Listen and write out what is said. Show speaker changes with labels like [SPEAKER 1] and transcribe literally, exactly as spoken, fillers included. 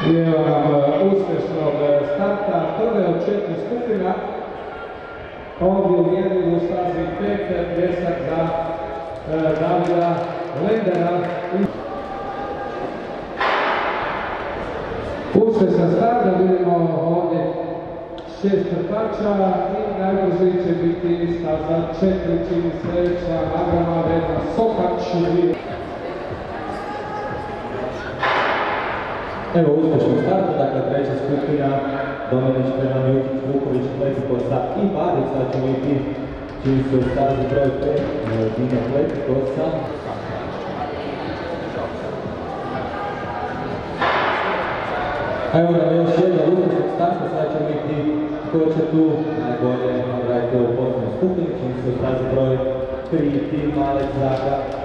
[SPEAKER 1] Evo nam uspješnog starta prve od četiri skupina. Ovdje u mjerilu stazi pet pljesak za Davida Lendera. Uspješan start, da vidimo ovdje šest trkača i najbrži će biti staza četiri, čini se član Agrama Vedran Sokač.
[SPEAKER 2] Evo uspješnog starta, dakle treća skupina, Dominić, Peran, Jukić, Vuković, Pletikosa i Barica će biti, čini se u stazi broj pet, Dino Pletikosa. Evo nam još jedna uspješnog starta, sada će biti ko će tu najbolje napraviti u posljednoj skupini, čini se u stazi broj tri, tim Alek Zaga.